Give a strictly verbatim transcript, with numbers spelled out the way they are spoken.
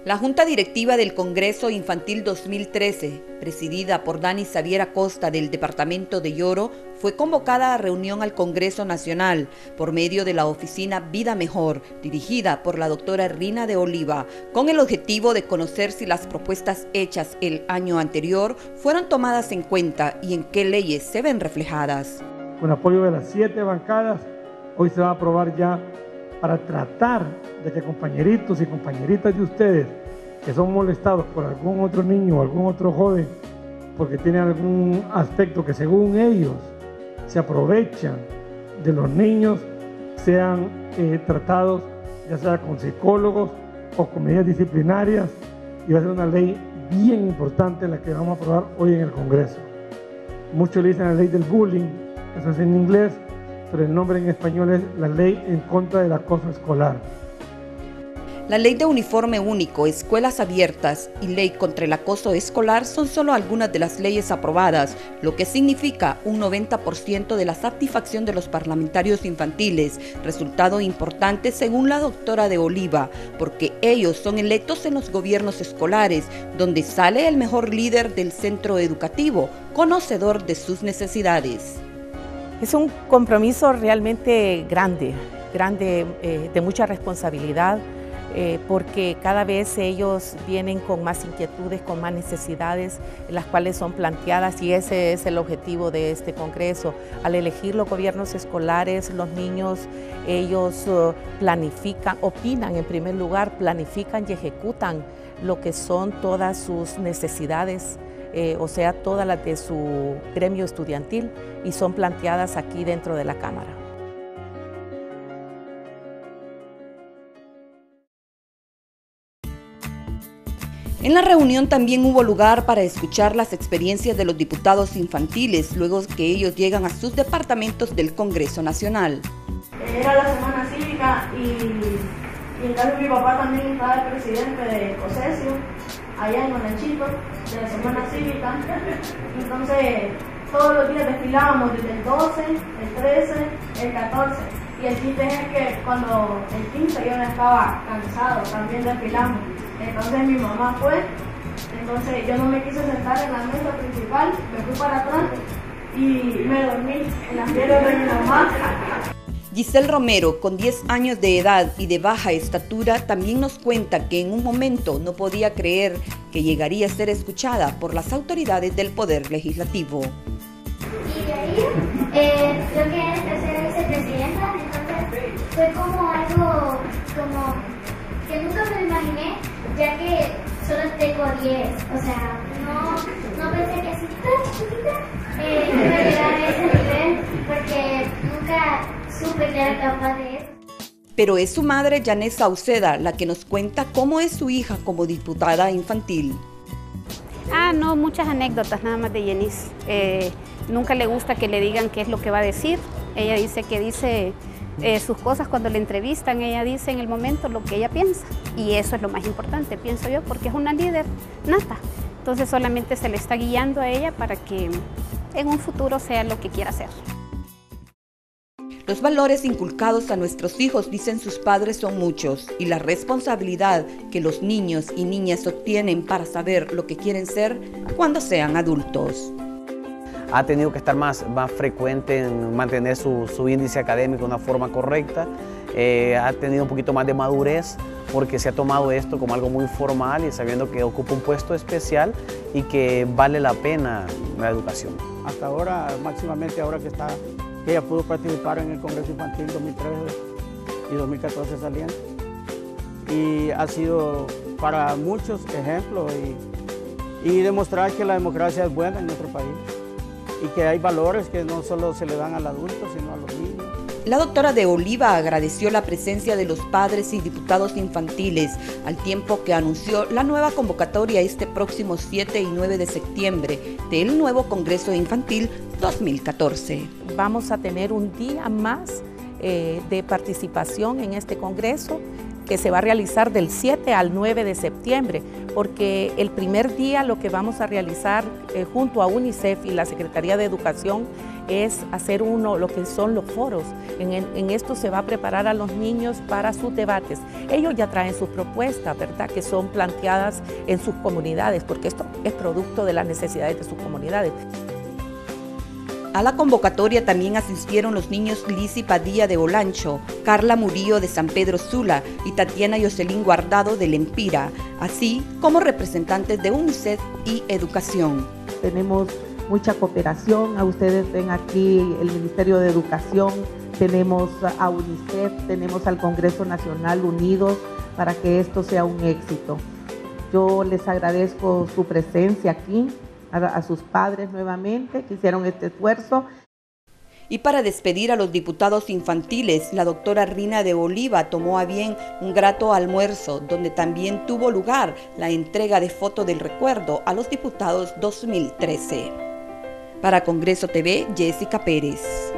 La Junta Directiva del Congreso Infantil dos mil trece, presidida por Dani Xavier Acosta del Departamento de Yoro, fue convocada a reunión al Congreso Nacional por medio de la oficina Vida Mejor, dirigida por la doctora Rina de Oliva, con el objetivo de conocer si las propuestas hechas el año anterior fueron tomadas en cuenta y en qué leyes se ven reflejadas. Con apoyo de las siete bancadas, hoy se va a aprobar ya para tratar de que compañeritos y compañeritas de ustedes que son molestados por algún otro niño o algún otro joven porque tiene algún aspecto que según ellos se aprovechan de los niños, sean eh, tratados ya sea con psicólogos o con medidas disciplinarias, y va a ser una ley bien importante la que vamos a aprobar hoy en el Congreso. Muchos le dicen la ley del bullying, eso es en inglés, pero el nombre en español es la ley en contra del acoso escolar. La ley de uniforme único, escuelas abiertas y ley contra el acoso escolar son solo algunas de las leyes aprobadas, lo que significa un noventa por ciento de la satisfacción de los parlamentarios infantiles, resultado importante según la doctora de Oliva, porque ellos son electos en los gobiernos escolares, donde sale el mejor líder del centro educativo, conocedor de sus necesidades. Es un compromiso realmente grande, grande eh, de mucha responsabilidad, eh, porque cada vez ellos vienen con más inquietudes, con más necesidades, las cuales son planteadas, y ese es el objetivo de este Congreso. Al elegir los gobiernos escolares, los niños, ellos uh, planifican, opinan en primer lugar, planifican y ejecutan lo que son todas sus necesidades, Eh, o sea, todas las de su gremio estudiantil, y son planteadas aquí dentro de la Cámara. En la reunión también hubo lugar para escuchar las experiencias de los diputados infantiles, luego que ellos llegan a sus departamentos del Congreso Nacional. Era la semana cívica y, y en cambio mi papá también estaba el presidente de COSESIO, allá en Monachito, de la semana cívica. Entonces todos los días desfilábamos desde el doce, el trece, el catorce, y el chiste es que cuando el quince yo ya estaba cansado, también desfilamos. Entonces mi mamá fue, entonces yo no me quise sentar en la mesa principal, me fui para atrás y me dormí en las piernas de mi mamá. Giselle Romero, con diez años de edad y de baja estatura, también nos cuenta que en un momento no podía creer que llegaría a ser escuchada por las autoridades del Poder Legislativo. Y de ahí, eh, creo que es ser vicepresidenta, entonces fue como algo como que nunca me lo imaginé, ya que solo tengo diez, o sea, no, no pensé que así tan chiquita eh, iba a llegar a ese nivel, porque nunca supe que era capaz de eso. Pero es su madre, Janet Sauceda, la que nos cuenta cómo es su hija como diputada infantil. Ah, no, muchas anécdotas nada más de Yenis. Eh, nunca le gusta que le digan qué es lo que va a decir. Ella dice que dice eh, sus cosas cuando le entrevistan, ella dice en el momento lo que ella piensa. Y eso es lo más importante, pienso yo, porque es una líder nata. Entonces solamente se le está guiando a ella para que en un futuro sea lo que quiera hacer. Los valores inculcados a nuestros hijos, dicen sus padres, son muchos, y la responsabilidad que los niños y niñas obtienen para saber lo que quieren ser cuando sean adultos. Ha tenido que estar más, más frecuente en mantener su, su índice académico de una forma correcta, eh, ha tenido un poquito más de madurez porque se ha tomado esto como algo muy formal y sabiendo que ocupa un puesto especial y que vale la pena la educación. Hasta ahora, máximamente ahora que está, que ella pudo participar en el Congreso Infantil dos mil trece y dos mil catorce saliendo, y ha sido para muchos ejemplos y, y demostrar que la democracia es buena en nuestro país y que hay valores que no solo se le dan al adulto, sino a los niños. La doctora de Oliva agradeció la presencia de los padres y diputados infantiles, al tiempo que anunció la nueva convocatoria este próximo siete y nueve de septiembre del nuevo Congreso Infantil dos mil catorce. Vamos a tener un día más eh, de participación en este Congreso, que se va a realizar del siete al nueve de septiembre, porque el primer día lo que vamos a realizar eh, junto a UNICEF y la Secretaría de Educación es hacer uno lo que son los foros. En, en esto se va a preparar a los niños para sus debates. Ellos ya traen sus propuestas, ¿verdad?, que son planteadas en sus comunidades, porque esto es producto de las necesidades de sus comunidades. A la convocatoria también asistieron los niños Lizzy Padilla de Olancho, Carla Murillo de San Pedro Sula y Tatiana Yoselín Guardado de Lempira, así como representantes de UNICEF y Educación. Tenemos mucha cooperación, a ustedes ven aquí el Ministerio de Educación, tenemos a UNICEF, tenemos al Congreso Nacional unidos para que esto sea un éxito. Yo les agradezco su presencia aquí, a, a sus padres nuevamente que hicieron este esfuerzo. Y para despedir a los diputados infantiles, la doctora Rina de Oliva tomó a bien un grato almuerzo, donde también tuvo lugar la entrega de foto del recuerdo a los diputados dos mil trece. Para Congreso T V, Jessica Pérez.